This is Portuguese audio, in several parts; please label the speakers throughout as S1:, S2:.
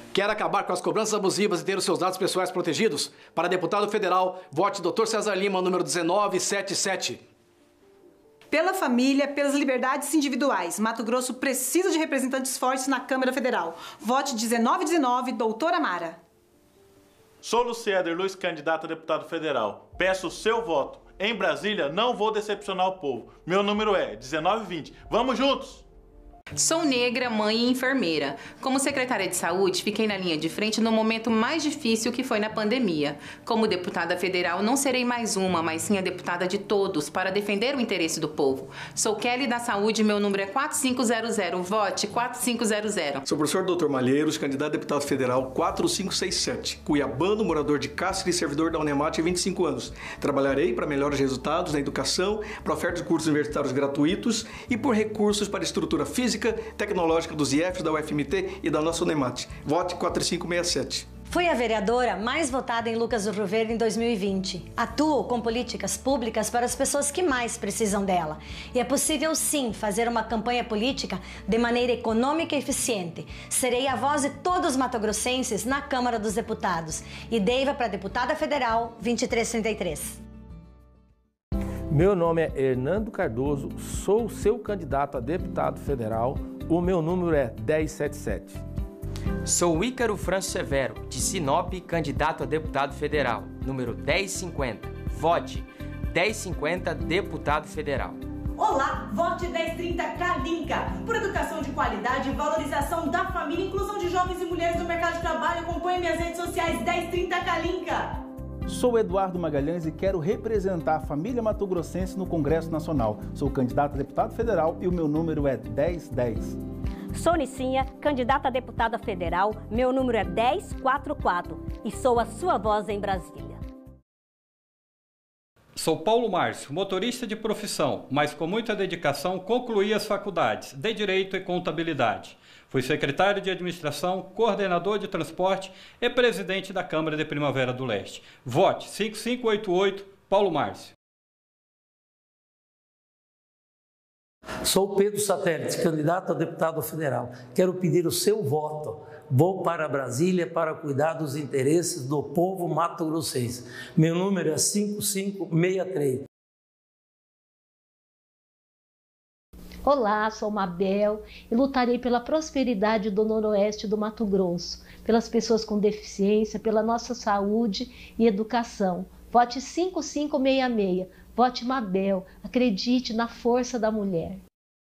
S1: Quer acabar com as cobranças abusivas e ter os seus dados pessoais protegidos? Para deputado federal, vote Dr. César Lima, número 1977.
S2: Pela família, pelas liberdades individuais, Mato Grosso precisa de representantes fortes na Câmara Federal. Vote 1919, doutora Mara.
S3: Sou Luciéder Luiz, candidato a deputado federal. Peço o seu voto. Em Brasília, não vou decepcionar o povo. Meu número é 1920. Vamos juntos!
S4: Sou negra, mãe e enfermeira. Como secretária de saúde, fiquei na linha de frente no momento mais difícil que foi na pandemia. Como deputada federal, não serei mais uma, mas sim a deputada de todos, para defender o interesse do povo. Sou Kelly da Saúde, meu número é 4500. Vote 4500.
S1: Sou o professor Dr. Malheiros, candidato a deputado federal 4567. Cuiabano, morador de Cáceres e servidor da Unemate há 25 anos. Trabalharei para melhores resultados na educação, para oferta de cursos universitários gratuitos e por recursos para estrutura física, tecnológica dos IEFs, da UFMT e da nossa Unemate. Vote 4567.
S5: Fui a vereadora mais votada em Lucas do Rio Verde em 2020. Atuo com políticas públicas para as pessoas que mais precisam dela. E é possível, sim, fazer uma campanha política de maneira econômica e eficiente. Serei a voz de todos os matogrossenses na Câmara dos Deputados. E Deiva para deputada federal 2333.
S6: Meu nome é Hernando Cardoso, sou seu candidato a deputado federal, o meu número é 1077.
S7: Sou Ícaro Franco Severo, de Sinop, candidato a deputado federal, número 1050. Vote 1050, deputado federal.
S8: Olá, vote 1030 Calinca. Por educação de qualidade, valorização da família, inclusão de jovens e mulheres no mercado de trabalho, acompanhe minhas redes sociais 1030 Calinca.
S9: Sou Eduardo Magalhães e quero representar a família matogrossense no Congresso Nacional. Sou candidato a deputado federal e o meu número é 1010.
S10: Sou Nicinha, candidata a deputada federal, meu número é 1044 e sou a sua voz em Brasília.
S11: Sou Paulo Márcio, motorista de profissão, mas com muita dedicação concluí as faculdades de Direito e Contabilidade. Fui secretário de Administração, coordenador de transporte e presidente da Câmara de Primavera do Leste. Vote 5588, Paulo Márcio.
S12: Sou Pedro Satélite, candidato a deputado federal. Quero pedir o seu voto. Vou para Brasília para cuidar dos interesses do povo mato-grossense. Meu número é 5563.
S13: Olá, sou Mabel e lutarei pela prosperidade do noroeste do Mato Grosso, pelas pessoas com deficiência, pela nossa saúde e educação. Vote 5566. Vote Mabel. Acredite na força da mulher.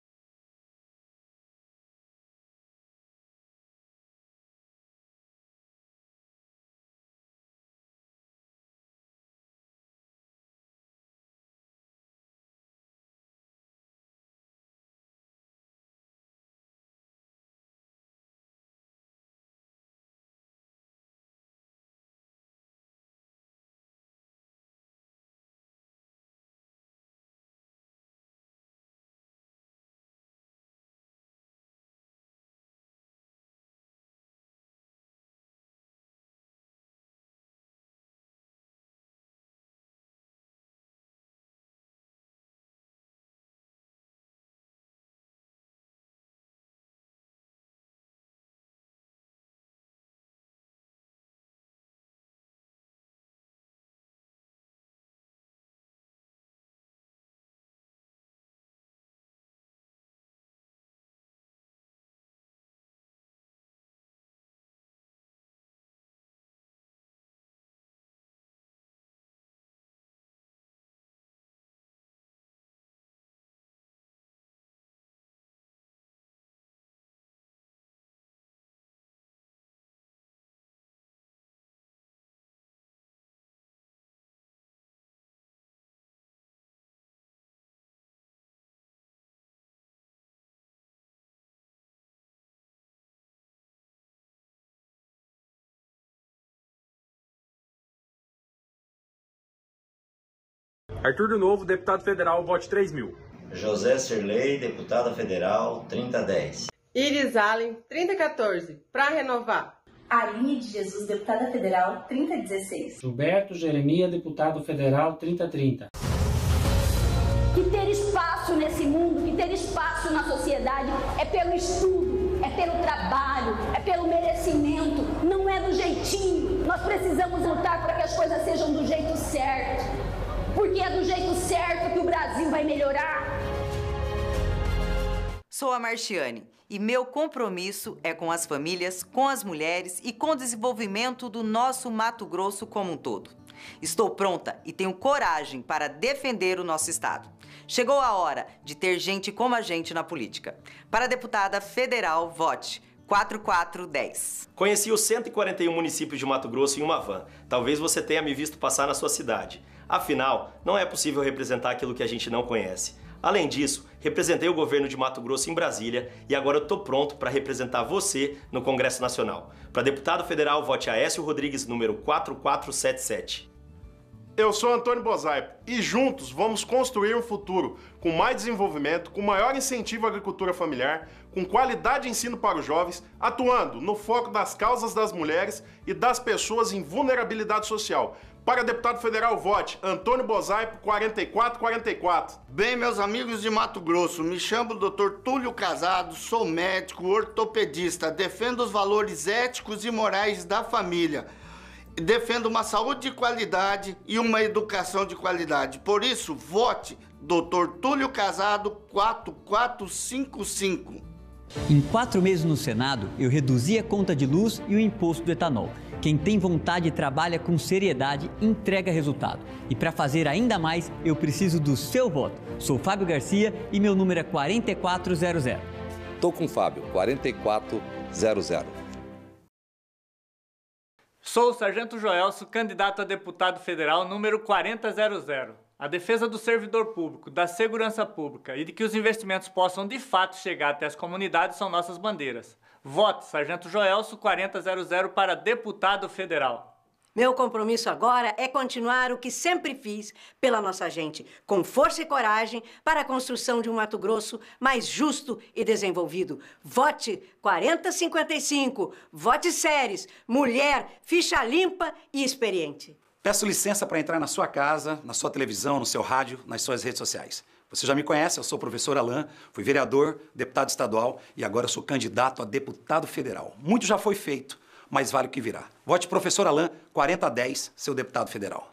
S14: Arthur do Novo, deputado federal, vote 3000.
S15: José Sirley, deputada federal, 3010.
S16: Iris Allen, 3014, para renovar.
S17: Aline de Jesus, deputada federal, 3016.
S18: Gilberto Jeremias, deputado federal, 3030.
S10: Que ter espaço nesse mundo, que ter espaço na sociedade é pelo estudo, é pelo trabalho, é pelo merecimento.
S19: Nós precisamos lutar para que as coisas sejam do jeito certo, porque é do jeito certo que o Brasil vai melhorar.
S20: Sou a Marciane e meu compromisso é com as famílias, com as mulheres e com o desenvolvimento do nosso Mato Grosso como um todo. Estou pronta e tenho coragem para defender o nosso estado. Chegou a hora de ter gente como a gente na política. Para a deputada federal, vote 4410.
S21: Conheci os 141 municípios de Mato Grosso em uma van. Talvez você tenha me visto passar na sua cidade. Afinal, não é possível representar aquilo que a gente não conhece. Além disso, representei o governo de Mato Grosso em Brasília e agora eu tô pronto para representar você no Congresso Nacional. Para deputado federal, vote Aécio Rodrigues, número 4477.
S22: Eu sou Antônio Bozaipo e juntos vamos construir um futuro com mais desenvolvimento, com maior incentivo à agricultura familiar, com qualidade de ensino para os jovens, atuando no foco das causas das mulheres e das pessoas em vulnerabilidade social. Para deputado federal, vote Antônio Bozaipo, 4444.
S23: Bem, meus amigos de Mato Grosso, me chamo Dr. Túlio Casado, sou médico, ortopedista, defendo os valores éticos e morais da família. Defendo uma saúde de qualidade e uma educação de qualidade. Por isso, vote Dr. Túlio Casado, 4455.
S24: Em 4 meses no Senado, eu reduzi a conta de luz e o imposto do etanol. Quem tem vontade e trabalha com seriedade, entrega resultado. E para fazer ainda mais, eu preciso do seu voto. Sou Fábio Garcia e meu número é 4400.
S25: Tô com o Fábio, 4400.
S26: Sou o Sargento Joelso, candidato a deputado federal número 4000. A defesa do servidor público, da segurança pública e de que os investimentos possam de fato chegar até as comunidades são nossas bandeiras. Vote Sargento Joelso 4000 para deputado federal.
S27: Meu compromisso agora é continuar o que sempre fiz pela nossa gente, com força e coragem para a construção de um Mato Grosso mais justo e desenvolvido. Vote 4055, vote Séries, mulher, ficha limpa e experiente.
S28: Peço licença para entrar na sua casa, na sua televisão, no seu rádio, nas suas redes sociais. Você já me conhece, eu sou o professor Alain, fui vereador, deputado estadual e agora sou candidato a deputado federal. Muito já foi feito, mas vale o que virá. Vote professor Alain, 4010, seu deputado federal.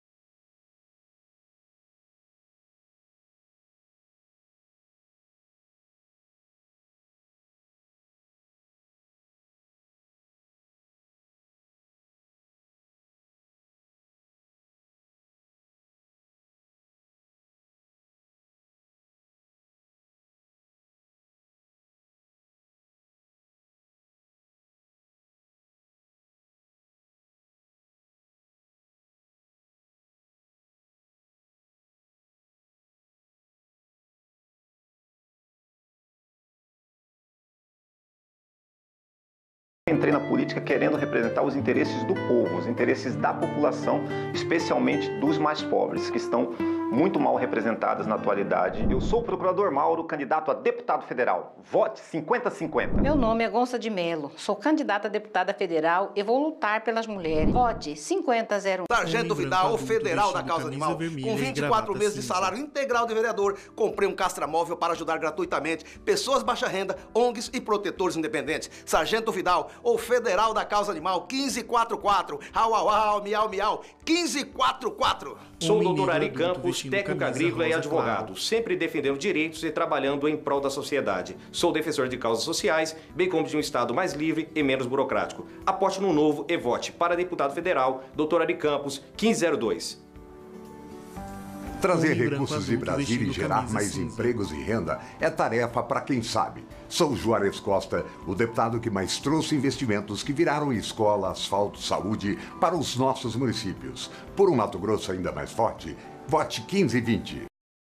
S29: Entrei na política querendo representar os interesses do povo, os interesses da população, especialmente dos mais pobres, que estão muito mal representadas na atualidade. Eu sou o procurador Mauro, candidato a deputado federal. Vote 50-50.
S30: Meu nome é Gonça de Melo, sou candidata a deputada federal e vou lutar pelas mulheres. Vote 50-01.
S31: Sargento Vidal, o federal da causa animal, com 24 meses de salário integral de vereador, comprei um castramóvel para ajudar gratuitamente pessoas baixa renda, ONGs e protetores independentes. Sargento Vidal, o federal da causa animal, 1544. Au, au, au, miau, miau, 1544.
S21: Sou o doutor Ari Campos, técnico agrícola e advogado, sempre defendendo direitos e trabalhando em prol da sociedade. Sou defensor de causas sociais, bem como de um Estado mais livre e menos burocrático. Aposte no novo e vote para deputado federal, doutor Ari Campos, 1502.
S32: Trazer recursos de Brasília e gerar mais empregos e renda é tarefa para quem sabe. Sou Juarez Costa, o deputado que mais trouxe investimentos que viraram escola, asfalto, saúde para os nossos municípios. Por um Mato Grosso ainda mais forte, vote 1520.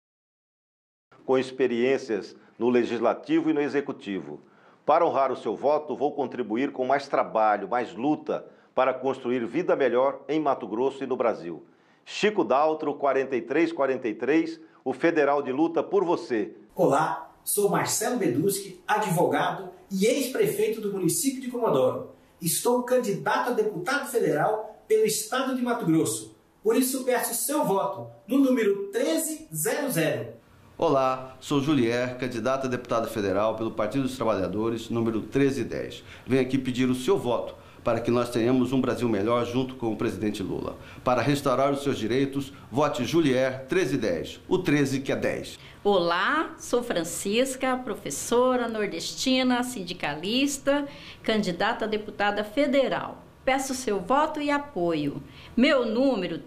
S33: Com experiências no Legislativo e no Executivo. Para honrar o seu voto, vou contribuir com mais trabalho, mais luta para construir vida melhor em Mato Grosso e no Brasil. Chico Daltro, 4343, o federal de luta por você.
S34: Olá, sou Marcelo Beduski, advogado e ex-prefeito do município de Comodoro. Estou candidato a deputado federal pelo estado de Mato Grosso. Por isso peço seu voto no número 1300.
S35: Olá, sou Julier, candidato a deputado federal pelo Partido dos Trabalhadores, número 1310. Venho aqui pedir o seu voto para que nós tenhamos um Brasil melhor junto com o presidente Lula. Para restaurar os seus direitos, vote Julier 1310, o 13 que é 10.
S1: Olá, sou Francisca, professora nordestina, sindicalista, candidata a deputada federal. Peço seu voto e apoio. Meu número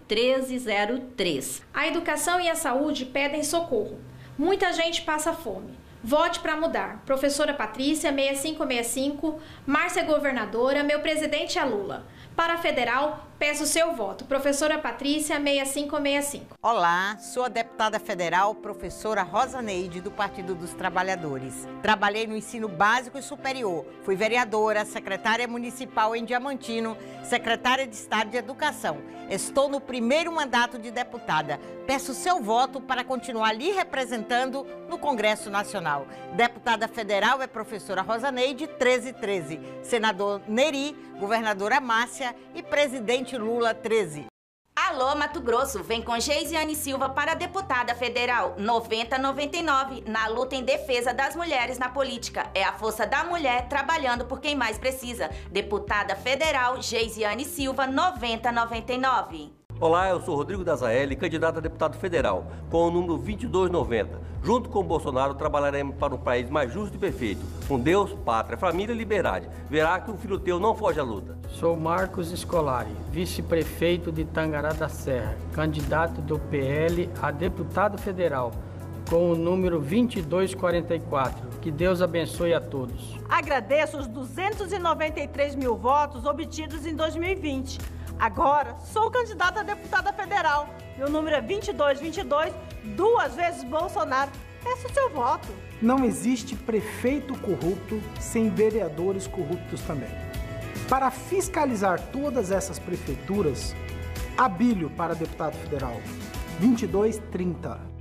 S1: 1303.
S2: A educação e a saúde pedem socorro. Muita gente passa fome. Vote para mudar. Professora Patrícia, 6565. Márcia Governadora, meu presidente é Lula. Para a federal, peço seu voto. Professora Patrícia, 6565.
S3: Olá, sou a deputada federal, professora Rosa Neide, do Partido dos Trabalhadores. Trabalhei no ensino básico e superior. Fui vereadora, secretária municipal em Diamantino, secretária de Estado de Educação. Estou no primeiro mandato de deputada. Peço seu voto para continuar lhe representando no Congresso Nacional. Deputada federal é professora Rosa Neide, 1313. Senador Neri, governadora Márcia e presidente Lula, 13.
S4: Alô, Mato Grosso, vem com Geisiane Silva para deputada federal, 9099, na luta em defesa das mulheres na política. É a força da mulher trabalhando por quem mais precisa. Deputada federal, Geisiane Silva, 9099.
S5: Olá, eu sou Rodrigo Dazaeli, candidato a deputado federal, com o número 2290. Junto com o Bolsonaro, trabalharemos para um país mais justo e perfeito, com Deus, pátria, família e liberdade. Verá que um filho teu não foge à luta.
S6: Sou Marcos Scolari, vice-prefeito de Tangará da Serra, candidato do PL a deputado federal, com o número 2244. Que Deus abençoe a todos.
S7: Agradeço os 293 mil votos obtidos em 2020. Agora, sou candidata a deputada federal. Meu número é 2222, 2 vezes Bolsonaro. Peço seu voto.
S8: Não existe prefeito corrupto sem vereadores corruptos também. Para fiscalizar todas essas prefeituras, Abílio para deputado federal, 2230.